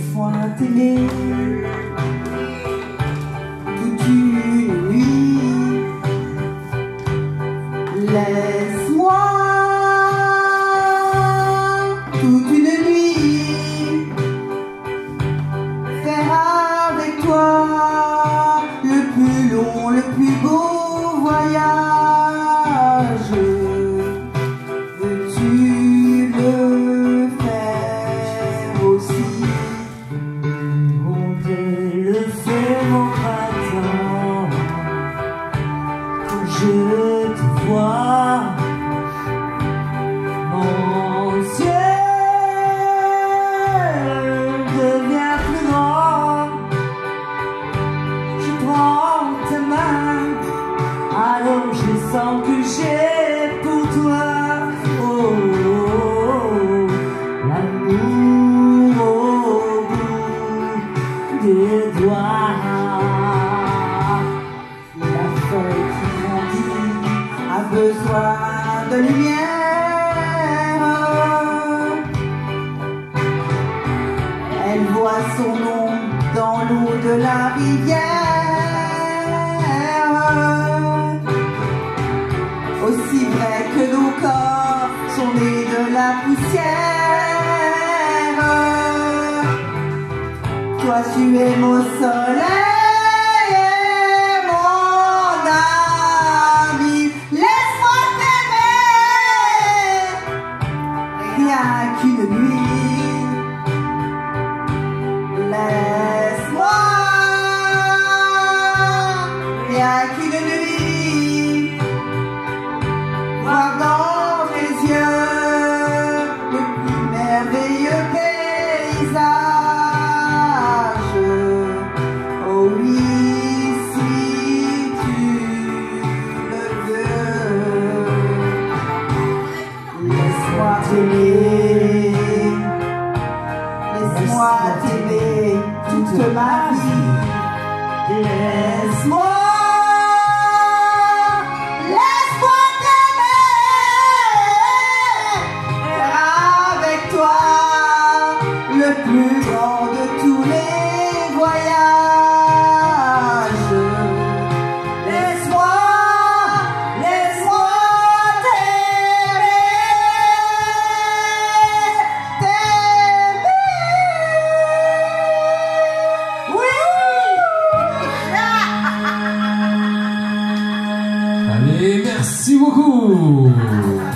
laisse-moi t'aimer toute une nuit. Laisse-moi toute une nuit faire avec toi le plus long, le plus beau voyage. Veux-tu le faire aussi? On peut le faire en printemps quand je te vois. Mon ciel devient plus grand. Je prends ta main, alors je sens que j'ai pour toi l'amour au bout des doigts. La feuille qui grandit a besoin de lumière. Elle voit son nom dans l'eau de la rivière. Aussi vrai que nos corps sont nés de la poussière. Toi tu es mon soleil et mon ami. Laisse-moi t'aimer rien qu'une nuit. Laisse-moi rien qu'une nuit voir dans tes yeux le plus merveilleux paysage. Oh oui, si tu le veux, laisse-moi t'aimer, laisse-moi t'aimer toute ma vie. Laisse-moi le plus grand de tous les voyages. Laisse-moi t'aimer, oui. Allez, merci beaucoup.